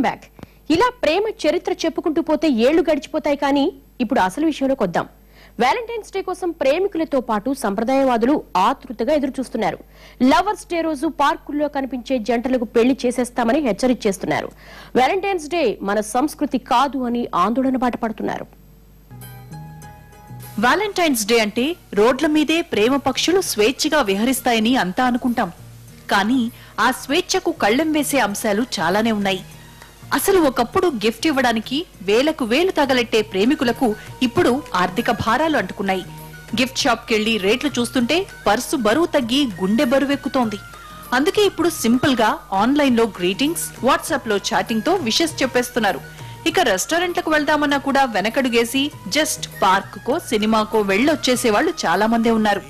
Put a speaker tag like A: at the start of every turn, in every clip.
A: Welcome back. ఇలా ప్రేమ చరిత్ర చెప్పుకుంటూ పోతే ఏళ్లు గడిచిపోతాయి. కానీ ఇప్పుడు అసలు విషయంలోకి వద్దాం. వ్యాలంటైన్స్ డే కోసం ప్రేమికులతో పాటు సంప్రదాయవాదులు ఆతృతగా ఎదురు చూస్తున్నారు. లవర్స్ డే రోజు పార్కుల్లో కనిపించే జంటలకు పెళ్లి చేసేస్తామని హెచ్చరిస్తున్నారు. వ్యాలంటైన్స్ డే మన సంస్కృతి కాదు అని ఆందోళన బాట పడుతున్నారు.
B: వ్యాలంటైన్స్ డే అంటే రోడ్ల మీదే ప్రేమ పక్షులు స్వేచ్ఛగా విహరిస్తాయని అంతా అనుకుంటాం. కానీ ఆ స్వేచ్ఛకు కళ్లెం వేసే అంశాలు చాలానే ఉన్నాయి. అసలు ఒకప్పుడు గిఫ్ట్ ఇవ్వడానికి వేలకు వేలు తగలెట్టే ప్రేమికులకు ఇప్పుడు ఆర్థిక భారాలు అంటుకున్నాయి. గిఫ్ట్ షాప్ కెళ్లి రేట్లు చూస్తుంటే పర్సు బరువు తగ్గి గుండె బరువెక్కుతోంది. అందుకే ఇప్పుడు సింపుల్ గా ఆన్లైన్ లో గ్రీటింగ్స్, వాట్సాప్ లో చాటింగ్ తో విషెస్ చెప్పేస్తున్నారు. ఇక రెస్టారెంట్లకు వెళ్దామన్నా కూడా వెనకడుగేసి జస్ట్ పార్క్ కో సినిమాకో వెళ్ళొచ్చేసే వాళ్ళు చాలా మందే ఉన్నారు.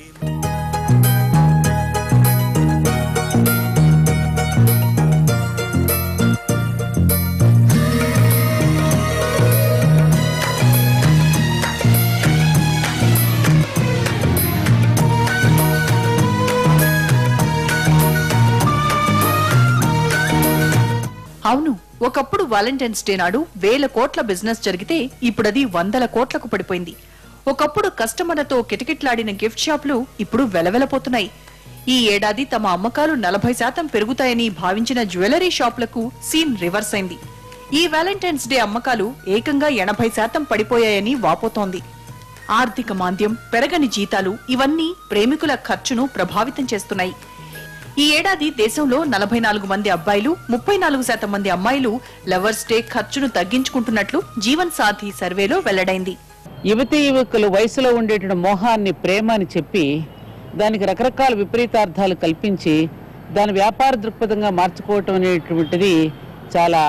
B: అవును, ఒకప్పుడు వ్యాలంటైన్స్ డే నాడు వేల కోట్ల బిజినెస్ జరిగితే ఇప్పుడది వందల కోట్లకు పడిపోయింది. ఒకప్పుడు కస్టమర్లతో కిటకిట్లాడిన గిఫ్ట్ షాపులు ఇప్పుడు వెలవెలపోతున్నాయి. ఈ ఏడాది తమ అమ్మకాలు 40% పెరుగుతాయని భావించిన జ్యువెలరీ షాపులకు సీన్ రివర్స్ అయింది. ఈ వ్యాలంటైన్స్ డే అమ్మకాలు ఏకంగా 80% పడిపోయాయని వాపోతోంది. ఆర్థిక మాంద్యం, పెరగని జీతాలు ఇవన్నీ ప్రేమికుల ఖర్చును ప్రభావితం చేస్తున్నాయి. ఈ ఏడాది దేశంలో 44 మంది అబ్బాయిలు, 34% మంది అమ్మాయిలు లవర్స్ డే ఖర్చును తగ్గించుకుంటున్నట్లు జీవన్ సాథీ సర్వేలో వెల్లడైంది.
C: యువతీ యువకులు వయసులో ఉండేటువంటి మోహాన్ని ప్రేమ అని చెప్పి దానికి రకరకాల విపరీతార్థాలు కల్పించి దాని వ్యాపార దృక్పథంగా మార్చుకోవటం అనేటువంటిది చాలా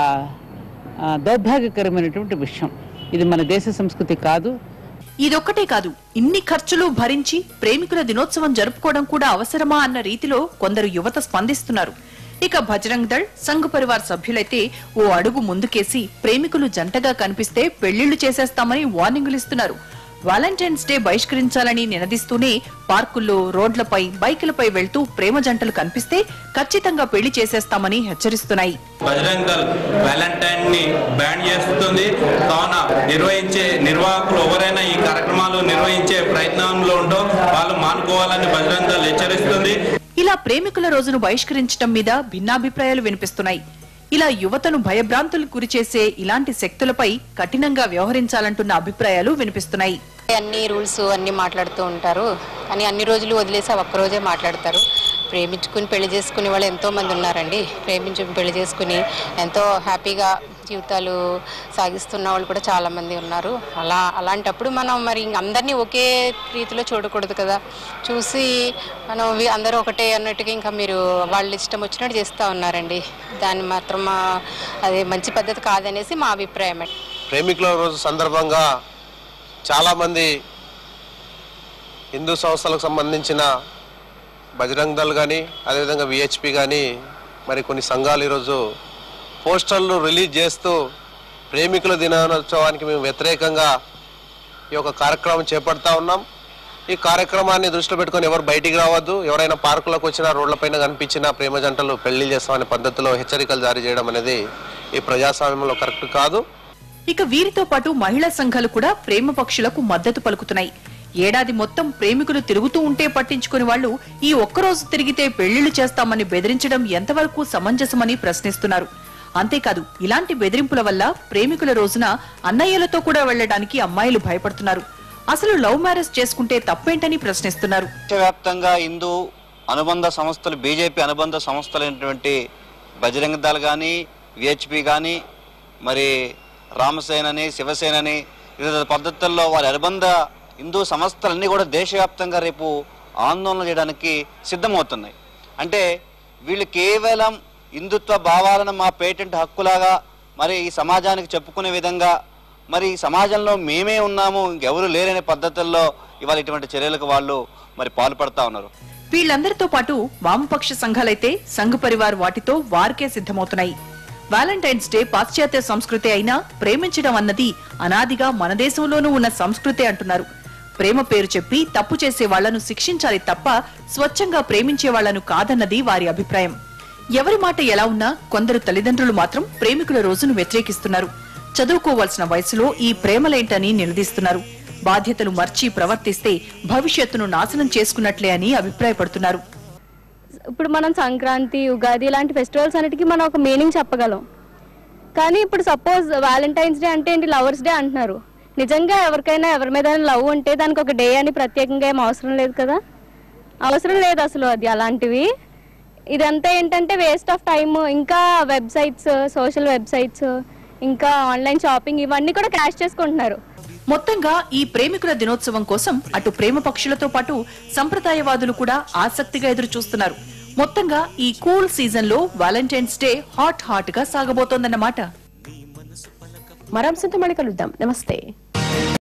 C: దౌర్భాగ్యకరమైనటువంటి విషయం. ఇది మన దేశ సంస్కృతి కాదు.
B: ఇదొక్కటే కాదు, ఇన్ని ఖర్చులు భరించి ప్రేమికుల దినోత్సవం జరుపుకోవడం కూడా అవసరమా అన్న రీతిలో కొందరు యువత స్పందిస్తున్నారు. ఇక బజరంగ్ దళ్, సంఘ్ పరివార్ సభ్యులైతే ఓ అడుగు ముందుకేసి ప్రేమికులు జంటగా కనిపిస్తే పెళ్లిళ్లు చేసేస్తామని వార్నింగులు ఇస్తున్నారు. వ్యాలంటైన్స్ డే బహిష్కరించాలని నినదిస్తూనే పార్కుల్లో, రోడ్లపై, బైకులపై వెళ్తూ ప్రేమ జంటలు కనిపిస్తే ఖచ్చితంగా పెళ్లి చేసేస్తామని హెచ్చరిస్తున్నాయి.
D: బజరంగ్ దళ్ వ్యాలంటైన్ ని బ్యాన్ చేస్తుంది. కావున నిర్వహించే నిర్వాహకులు ఎవరైనా ఈ కార్యక్రమాలు నిర్వహించే ప్రయత్నంలో ఉంటో వాళ్ళు మానుకోవాలని బజరంగ్ దళ్ హెచ్చరిస్తుంది.
B: ఇలా ప్రేమికుల రోజును బహిష్కరించడం మీద భిన్నాభిప్రాయాలు వినిపిస్తున్నాయి. ఇలా యువతను భయభ్రాంతులకు గురిచేసే ఇలాంటి శక్తులపై కఠినంగా వ్యవహరించాలంటున్న అభిప్రాయాలు వినిపిస్తున్నాయి.
E: అన్ని రూల్స్ అన్ని మాట్లాడుతూ ఉంటారు, కానీ అన్ని రోజులు వదిలేసి ఒక్కరోజే మాట్లాడతారు. ప్రేమించుకుని పెళ్లి చేసుకునే వాళ్ళు ఎంతో మంది ఉన్నారండి. ప్రేమించుకుని పెళ్లి చేసుకుని ఎంతో హ్యాపీగా జీవితాలు సాగిస్తున్న వాళ్ళు కూడా చాలా మంది ఉన్నారు. అలాంటప్పుడు మనం మరి అందరినీ ఒకే రీతిలో చూడకూడదు కదా. చూసి మనం అందరూ ఒకటే అన్నట్టుగా ఇంకా మీరు వాళ్ళు ఇష్టం వచ్చినట్టు చేస్తూ ఉన్నారండి. దాన్ని మాత్రం అది మంచి పద్ధతి కాదనేసి మా అభిప్రాయం.
F: ప్రేమికుల రోజు సందర్భంగా చాలామంది హిందూ సంస్థలకు సంబంధించిన బజరంగ్ దళ్ కానీ, అదేవిధంగా విహెచ్పి కానీ మరి కొన్ని సంఘాలు ఈరోజు పోస్టర్లు రిలీజ్ చేస్తూ ప్రేమికుల దినోత్సవానికి మేము వ్యతిరేకంగా ఈ యొక్క కార్యక్రమం చేపడతా ఉన్నాం. ఈ కార్యక్రమాన్ని దృష్టిలో పెట్టుకొని ఎవరు బయటికి రావద్దు, ఎవరైనా పార్కులకు వచ్చినా, రోడ్లపైన కనిపించిన ప్రేమ జంటలు పెళ్లి చేస్తామనే పద్ధతిలో హెచ్చరికలు జారీ చేయడం అనేది ఈ ప్రజాస్వామ్యంలో కరెక్ట్ కాదు.
B: ఇక వీరితో పాటు మహిళా సంఘాలు కూడా ప్రేమ పక్షులకు మద్దతు పలుకుతున్నాయి. ఏడాది మొత్తం ప్రేమికులు తిరుగుతూ ఉంటే పట్టించుకుని వాళ్లు ఈ ఒక్కరోజు తిరిగితే పెళ్లిళ్లు చేస్తామని బెదిరించడం ఎంతవరకు సమంజసమని ప్రశ్నిస్తున్నారు. అంతేకాదు, ఇలాంటి బెదిరింపుల వల్ల ప్రేమికుల రోజున అన్నయ్యలతో కూడా వెళ్లడానికి అమ్మాయిలు భయపడుతున్నారు. అసలు లవ్ మ్యారేజ్ చేసుకుంటే తప్పేంటని ప్రశ్నిస్తున్నారు.
G: దేశవ్యాప్తంగా హిందూ అనుబంధ సంస్థలు, బీజేపీ అనుబంధ సంస్థలైనటువంటి బజరంగ్ దళ్ గాని, విహెచ్పి గాని, మరి రామసేనని, శివసేనని వివిధ పద్ధతుల్లో వారి అనుబంధ హిందూ సంస్థలన్నీ కూడా దేశవ్యాప్తంగా రేపు ఆందోళన చేయడానికి సిద్ధమవుతున్నాయి. అంటే వీళ్ళు కేవలం హిందుత్వ భావాలను మా పేటెంట్ హక్కులాగా మరి ఈ సమాజానికి చెప్పుకునే విధంగా, మరి ఈ సమాజంలో మేమే ఉన్నాము, ఇంకెవరు లేరనే పద్ధతుల్లో ఇవాళ ఇటువంటి చర్యలకు వాళ్ళు మరి పాల్పడతా ఉన్నారు.
B: వీళ్ళందరితో పాటు వామపక్ష సంఘాలైతే సంఘ్ పరివార్ వాటితో వారికే సిద్ధమవుతున్నాయి. వ్యాలంటైన్స్ డే పాశ్చాత్య సంస్కృతి అయినా ప్రేమించడం అన్నది అనాదిగా మన దేశంలోనూ ఉన్న సంస్కృతే అంటున్నారు. ప్రేమ పేరు చెప్పి తప్పు చేసే వాళ్లను శిక్షించాలి తప్ప స్వచ్ఛంగా ప్రేమించే వాళ్లను కాదన్నది వారి అభిప్రాయం. ఎవరి మాట ఎలా ఉన్నా కొందరు తల్లిదండ్రులు మాత్రం ప్రేమికుల రోజును వ్యతిరేకిస్తున్నారు. చదువుకోవాల్సిన వయసులో ఈ ప్రేమలేంటని నిలదీస్తున్నారు. బాధ్యతలు మర్చి ప్రవర్తిస్తే భవిష్యత్తును నాశనం చేసుకున్నట్లే అని అభిప్రాయపడుతున్నారు.
H: ఇప్పుడు మనం సంక్రాంతి, ఉగాది ఇలాంటి ఫెస్టివల్స్ అన్నిటికీ మనం ఒక మీనింగ్ చెప్పగలం. కానీ ఇప్పుడు సపోజ్ వ్యాలంటైన్స్ డే అంటే ఏంటి, లవర్స్ డే అంటున్నారు. నిజంగా ఎవరికైనా ఎవరి మీద లవ్ ఉంటే దానికి ఒక డే అని ప్రత్యేకంగా ఏం అవసరం లేదు కదా, అవసరం లేదు అసలు అది. అలాంటివి ఇదంతా ఏంటంటే వేస్ట్ ఆఫ్ టైమ్. ఇంకా వెబ్సైట్స్, సోషల్ వెబ్సైట్స్, ఇంకా ఆన్లైన్ షాపింగ్ ఇవన్నీ కూడా క్యాష్ చేసుకుంటున్నారు.
B: మొత్తంగా ఈ ప్రేమికుల దినోత్సవం కోసం అటు ప్రేమ పక్షులతో పాటు సంప్రదాయవాదులు కూడా ఆసక్తిగా ఎదురు చూస్తున్నారు. మొత్తంగా ఈ కూల్ సీజన్ లో వాలంటైన్స్ డే హాట్ గా సాగబోతోందన్నమాట.
A: మరంశంతో మళ్ళీ కలుద్దాం. నమస్తే.